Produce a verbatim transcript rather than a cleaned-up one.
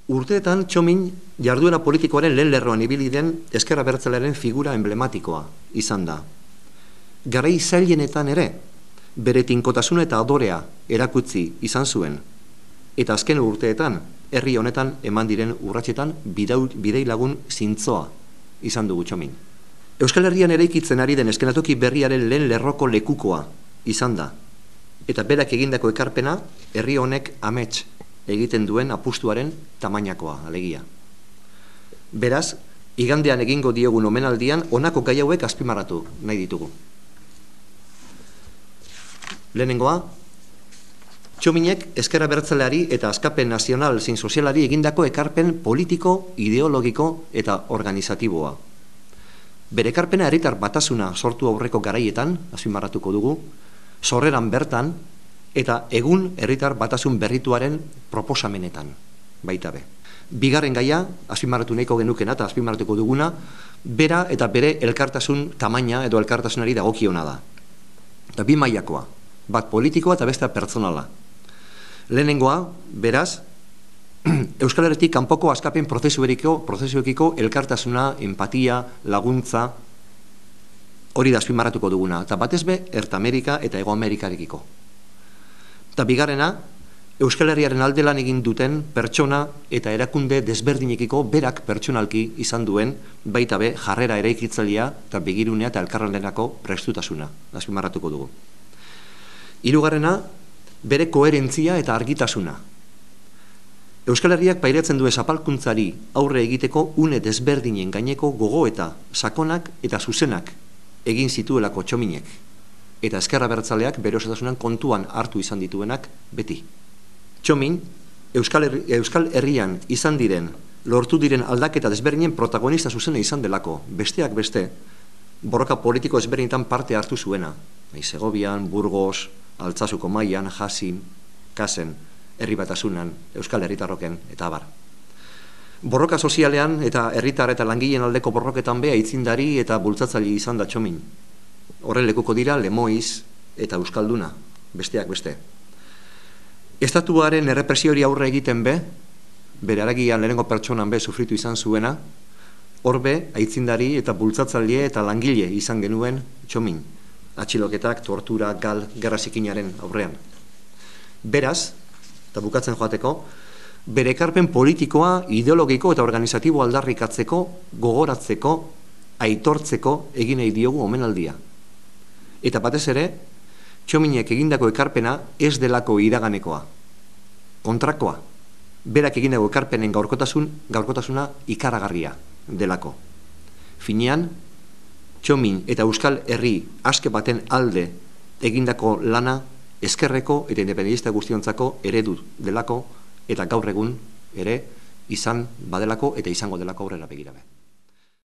Urteetan Txomin jarduera politikoaren lehen lerroan ibili den ezker abertzalearen figura emblematikoa izan da. Garai zailenetan ere, bere tinkotasuna eta adorea erakutsi izan zuen, eta azken urteetan, herri honetan eman diren urratsetan bidei lagun zintzoa izan dugu Txomin. Euskal Herrian eraikitzen ari den eskenatoki berriaren lehen lerroko lekukoa izan da, eta berak egindako ekarpena herri honek amets egiten duen apustuaren tamainakoa, alegia. Beraz, igandean egingo diogun omenaldian honako gai hauek azpimarratu nahi ditugu. Lehenengoa, Txominek ezker abertzaleari eta askapen nazional zein sozialari egindako ekarpen politiko, ideologiko eta organizatiboa. Bere ekarpena herritar batasuna sortu aurreko garaietan, azpimarratuko dugu, sorreran bertan, eta egun herritar batasun berrituaren proposamenetan, baita be. Bigarren gaia, azpimarratu nahiko genukena eta azpimarratuko duguna, bera eta bere elkartasun tamaina edo elkartasunari dagokiona da. Eta bi mailakoa, bat politikoa eta bestea pertsonala. Lehenengoa, beraz, Euskal Herritik kanpoko askapen prozesuekiko, prozesuekiko elkartasuna, empatia, laguntza, hori da azpimarratuko duguna, eta batez be, Erta Amerika eta Ego Amerikarekiko. Eta bigarrena, Euskal Herriaren aldelan egin duten pertsona eta erakunde desberdinekiko berak pertsonalki izan duen baita be jarrera eraikitzailea eta begirunea eta elkarlanerako prestutasuna, azpimarratuko dugu. Hirugarrena, bere koherentzia eta argitasuna. Euskal Herriak pairatzen duen zapalkuntzari aurre egiteko une desberdinen gaineko gogoeta, sakonak eta zuzenak egin zituelako Txominek, eta ezker abertzaleak bere osotasunan kontuan hartu izan dituenak beti. Txomin, Euskal, Herri, Euskal Herrian izan diren, lortu diren aldaketa desberdinen protagonista zuzena izan delako, besteak beste, borroka politiko ezberdinetan parte hartu zuena. Segovian, Burgos, Altsasuko mailan, Jasin, Kasen, herri batasunan, Euskal Herritarroken, eta abar. Borroka sozialean eta herritar eta langileen aldeko borroketan beha aitzindari eta bultzatzaile izan da Txomin. Horren lekuko dira Lemoiz eta Euskalduna, besteak beste. Estatuaren errepresiori aurre egiten be, bere haragian lehenengo pertsonan be sufritu izan zuena, horbe aitzindari eta bultzatzaile eta langile izan genuen Txomin. Atxiloketak, tortura, gal, gerra zikinaren aurrean. Beraz, eta bukatzen joateko, bere ekarpen politikoa, ideologiko eta organizatibo aldarrikatzeko, gogoratzeko, aitortzeko egin nahi diogu omenaldia. Eta batez ere, Txominek egindako ekarpena ez delako iraganekoa. Kontrakoa, berak egindako ekarpenen gaurkotasun, gaurkotasuna ikaragarria delako. Finean, Txomin eta Euskal Herri aske baten alde egindako lana ezkerreko eta independentista guztiontzako eredu delako eta gaur egun ere izan badelako eta izango delako aurrera begira be.